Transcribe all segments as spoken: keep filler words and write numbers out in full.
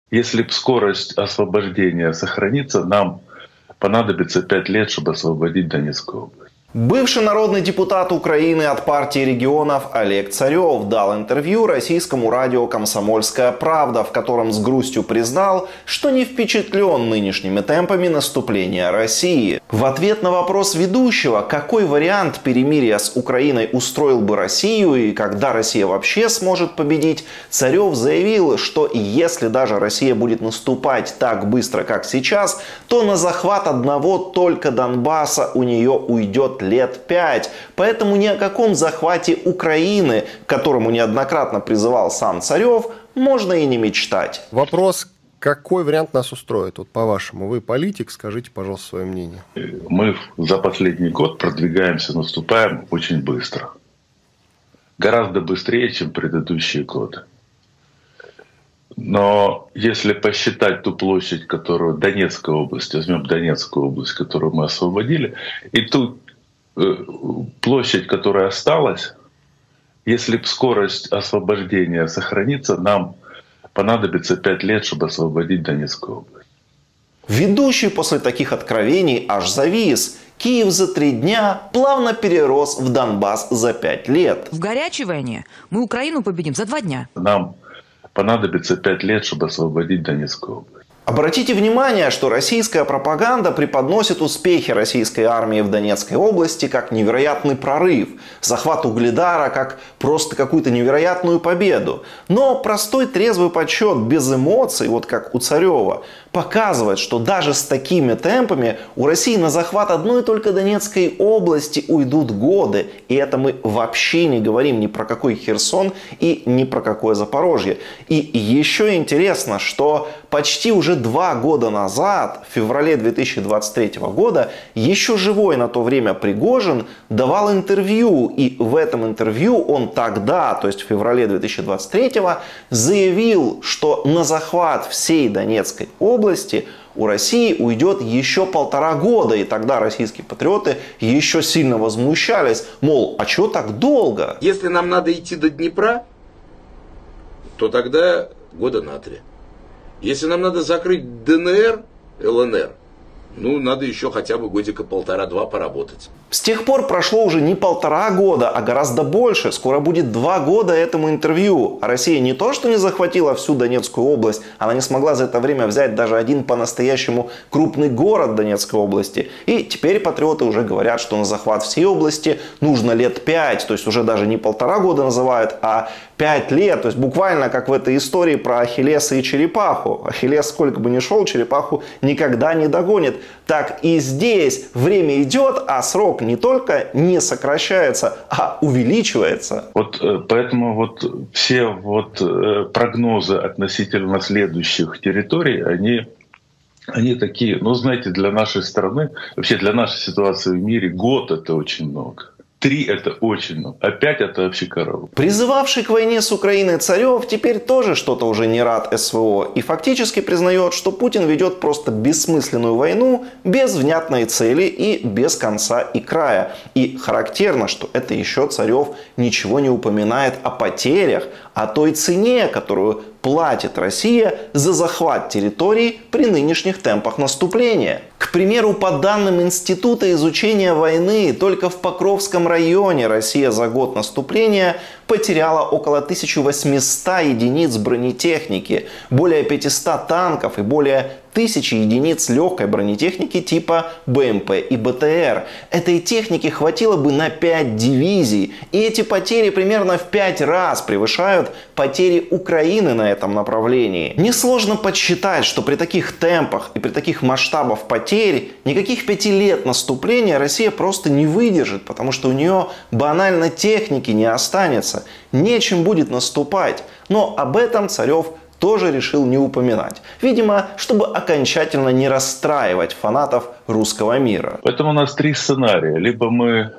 Если скорость освобождения сохранится, нам понадобится пять лет, чтобы освободить Донецкую область. Бывший народный депутат Украины от партии регионов Олег Царев дал интервью российскому радио «Комсомольская правда», в котором с грустью признал, что не впечатлен нынешними темпами наступления России. В ответ на вопрос ведущего, какой вариант перемирия с Украиной устроил бы Россию и когда Россия вообще сможет победить, Царев заявил, что если даже Россия будет наступать так быстро, как сейчас, то на захват одного только Донбасса у нее уйдет лет пять. Поэтому ни о каком захвате Украины, к которому неоднократно призывал сам Царев, можно и не мечтать. Вопрос, какой вариант нас устроит? Вот по-вашему, вы политик, скажите, пожалуйста, свое мнение. Мы за последний год продвигаемся, наступаем очень быстро. Гораздо быстрее, чем предыдущие годы. Но если посчитать ту площадь, которую Донецкая область, возьмем Донецкую область, которую мы освободили, и ту площадь, которая осталась, если скорость освобождения сохранится, нам понадобится пять лет, чтобы освободить Донецкую область. Ведущий после таких откровений аж завис. Киев за три дня плавно перерос в Донбасс за пять лет. В горячей войне мы Украину победим за два дня. Нам понадобится пять лет, чтобы освободить Донецкую область. Обратите внимание, что российская пропаганда преподносит успехи российской армии в Донецкой области как невероятный прорыв, захват Угледара как просто какую-то невероятную победу. Но простой трезвый подсчет без эмоций, вот как у Царева, показывает, что даже с такими темпами у России на захват одной только Донецкой области уйдут годы. И это мы вообще не говорим ни про какой Херсон и ни про какое Запорожье. И еще интересно, что почти уже два года назад, в феврале две тысячи двадцать третьего года, еще живой на то время Пригожин давал интервью. И в этом интервью он тогда, то есть в феврале две тысячи двадцать третьего, заявил, что на захват всей Донецкой области области у России уйдет еще полтора года. И тогда российские патриоты еще сильно возмущались. Мол, а что так долго? Если нам надо идти до Днепра, то тогда года на три. Если нам надо закрыть ДНР, ЛНР, ну, надо еще хотя бы годика полтора-два поработать. С тех пор прошло уже не полтора года, а гораздо больше. Скоро будет два года этому интервью. А Россия не то, что не захватила всю Донецкую область, она не смогла за это время взять даже один по-настоящему крупный город Донецкой области. И теперь патриоты уже говорят, что на захват всей области нужно лет пять. То есть уже даже не полтора года называют, а пять лет. То есть буквально как в этой истории про Ахиллеса и черепаху. Ахиллес сколько бы ни шел, черепаху никогда не догонит. Так и здесь время идет, а срок не только не сокращается, а увеличивается. Вот поэтому вот все вот прогнозы относительно следующих территорий, они, они такие, ну знаете, для нашей страны, вообще для нашей ситуации в мире год — это очень много. Три — это очень много, а пять — это вообще корова. Призывавший к войне с Украиной Царев теперь тоже что-то уже не рад СВО и фактически признает, что Путин ведет просто бессмысленную войну без внятной цели и без конца и края. И характерно, что это еще Царев ничего не упоминает о потерях, о той цене, которую платит Россия за захват территорий при нынешних темпах наступления. К примеру, по данным Института изучения войны, только в Покровском районе Россия за год наступления потеряла около тысячи восьмисот единиц бронетехники, более пятисот танков и более тысячи единиц легкой бронетехники типа БМП и БТР. Этой техники хватило бы на пять дивизий. И эти потери примерно в пять раз превышают потери Украины на этом направлении. Несложно подсчитать, что при таких темпах и при таких масштабах потерь никаких пяти лет наступления Россия просто не выдержит, потому что у нее банально техники не останется. Нечем будет наступать. Но об этом Царев тоже решил не упоминать. Видимо, чтобы окончательно не расстраивать фанатов русского мира. Поэтому у нас три сценария. Либо мы,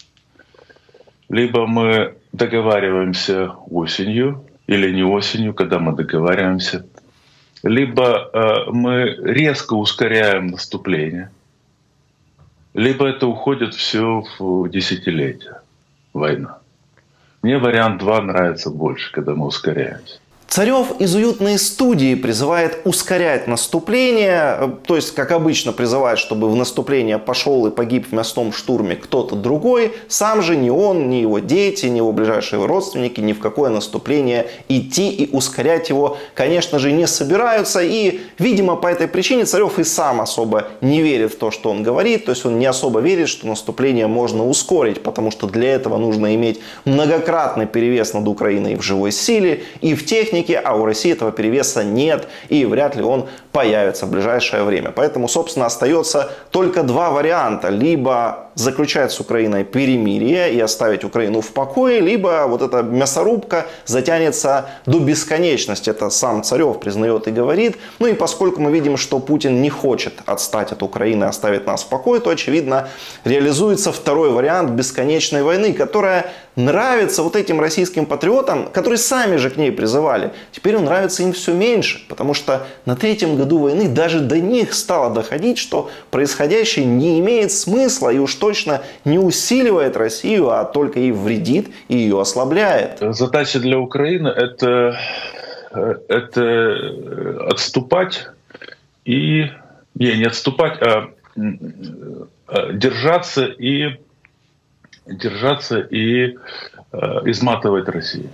либо мы договариваемся осенью, или не осенью, когда мы договариваемся. Либо э, мы резко ускоряем наступление. Либо это уходит все в десятилетия война. Мне вариант два нравится больше, когда мы ускоряемся. Царев из уютной студии призывает ускорять наступление, то есть, как обычно, призывает, чтобы в наступление пошел и погиб в мясном штурме кто-то другой. Сам же ни он, ни его дети, ни его ближайшие родственники ни в какое наступление идти и ускорять его, конечно же, не собираются. И, видимо, по этой причине Царев и сам особо не верит в то, что он говорит. То есть он не особо верит, что наступление можно ускорить, потому что для этого нужно иметь многократный перевес над Украиной в живой силе и в технике. А у России этого перевеса нет, и вряд ли он появится в ближайшее время. Поэтому, собственно, остается только два варианта. Либо заключать с Украиной перемирие и оставить Украину в покое, либо вот эта мясорубка затянется до бесконечности. Это сам Царев признает и говорит. Ну и поскольку мы видим, что Путин не хочет отстать от Украины и оставить нас в покое, то, очевидно, реализуется второй вариант бесконечной войны, которая нравится вот этим российским патриотам, которые сами же к ней призывали. Теперь он нравится им все меньше, потому что на третьем году войны даже до них стало доходить, что происходящее не имеет смысла и уж точно не усиливает Россию, а только ей вредит и ее ослабляет. Задача для Украины это, это отступать и не, не отступать, а держаться и держаться и изматывать Россию.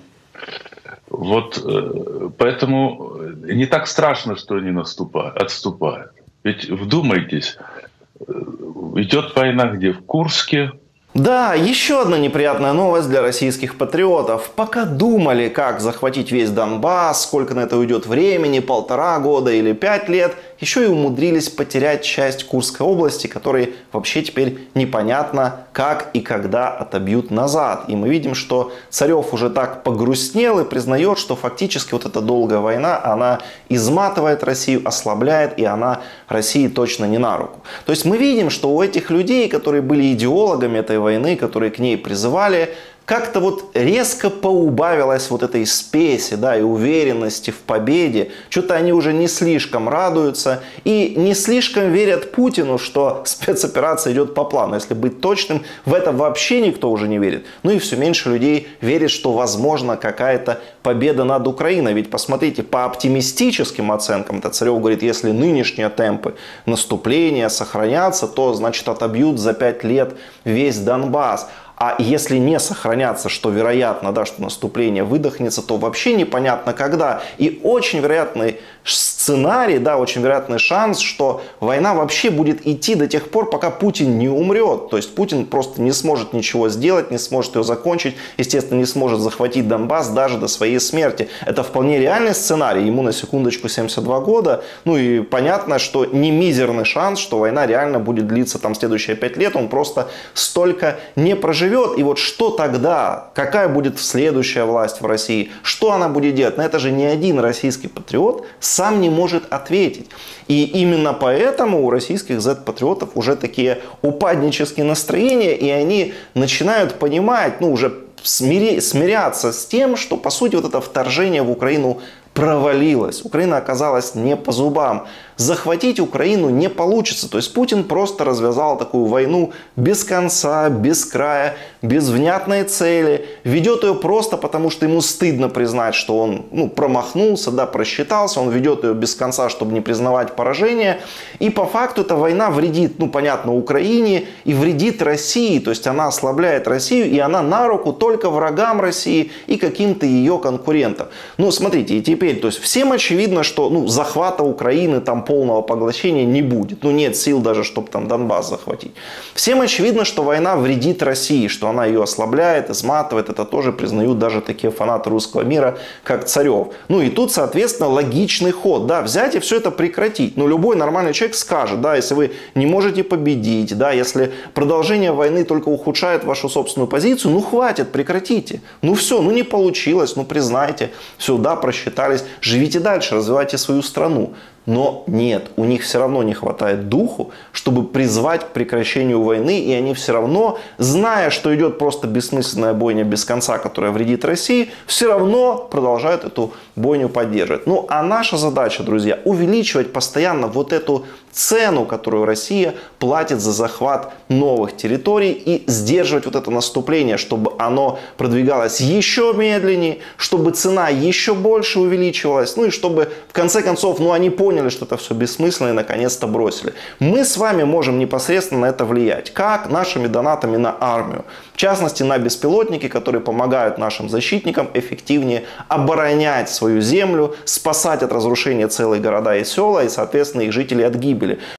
Вот поэтому не так страшно, что они наступают, отступают. Ведь вдумайтесь, идет война где? В Курске. Да, еще одна неприятная новость для российских патриотов. Пока думали, как захватить весь Донбасс, сколько на это уйдет времени, полтора года или пять лет, еще и умудрились потерять часть Курской области, которые вообще теперь непонятно, как и когда отобьют назад. И мы видим, что Царев уже так погрустнел и признает, что фактически вот эта долгая война, она изматывает Россию, ослабляет, и она России точно не на руку. То есть мы видим, что у этих людей, которые были идеологами этой войны, которые к ней призывали, как-то вот резко поубавилось вот этой спеси, да, и уверенности в победе. Что-то они уже не слишком радуются и не слишком верят Путину, что спецоперация идет по плану. Если быть точным, в это вообще никто уже не верит. Ну и все меньше людей верит, что возможно какая-то победа над Украиной. Ведь посмотрите, по оптимистическим оценкам, это Царев говорит, если нынешние темпы наступления сохранятся, то, значит, отобьют за пять лет весь Донбасс. А если не сохранятся, что вероятно, да, что наступление выдохнется, то вообще непонятно когда. И очень вероятный сценарий, да, очень вероятный шанс, что война вообще будет идти до тех пор, пока Путин не умрет. То есть Путин просто не сможет ничего сделать, не сможет ее закончить, естественно, не сможет захватить Донбасс даже до своей смерти. Это вполне реальный сценарий, ему на секундочку семьдесят два года. Ну и понятно, что не мизерный шанс, что война реально будет длиться там следующие пять лет, он просто столько не проживет. И вот что тогда? Какая будет следующая власть в России? Что она будет делать? На это же ни один российский патриот сам не может ответить. И именно поэтому у российских зет-патриотов уже такие упаднические настроения, и они начинают понимать, ну уже смири, смиряться с тем, что по сути вот это вторжение в Украину провалилось. Украина оказалась не по зубам. Захватить Украину не получится. То есть Путин просто развязал такую войну без конца, без края, без внятной цели. Ведет ее просто потому, что ему стыдно признать, что он ну, промахнулся, да, просчитался. Он ведет ее без конца, чтобы не признавать поражение. И по факту эта война вредит, ну понятно, Украине и вредит России. То есть она ослабляет Россию, и она на руку только врагам России и каким-то ее конкурентам. Ну смотрите, и теперь, то есть всем очевидно, что ну, захвата Украины, там полного поглощения не будет. Ну нет сил даже, чтобы там Донбасс захватить. Всем очевидно, что война вредит России, что она ее ослабляет, изматывает. Это тоже признают даже такие фанаты русского мира, как Царев. Ну и тут, соответственно, логичный ход. Да, взять и все это прекратить. Ну любой нормальный человек скажет, да, если вы не можете победить, да, если продолжение войны только ухудшает вашу собственную позицию, ну хватит, прекратите. Ну все, ну не получилось, ну признайте. Все, да, просчитались. Живите дальше, развивайте свою страну. Но нет, у них все равно не хватает духу, чтобы призвать к прекращению войны, и они все равно, зная, что идет просто бессмысленная бойня без конца, которая вредит России, все равно продолжают эту бойню поддерживать. Ну а наша задача, друзья, увеличивать постоянно вот эту цену, которую Россия платит за захват новых территорий, и сдерживать вот это наступление, чтобы оно продвигалось еще медленнее, чтобы цена еще больше увеличивалась, ну и чтобы в конце концов, ну они поняли, что это все бессмысленно и наконец-то бросили. Мы с вами можем непосредственно на это влиять. Как? Нашими донатами на армию. В частности, на беспилотники, которые помогают нашим защитникам эффективнее оборонять свою землю, спасать от разрушения целые города и села и, соответственно, их жителей от гибели.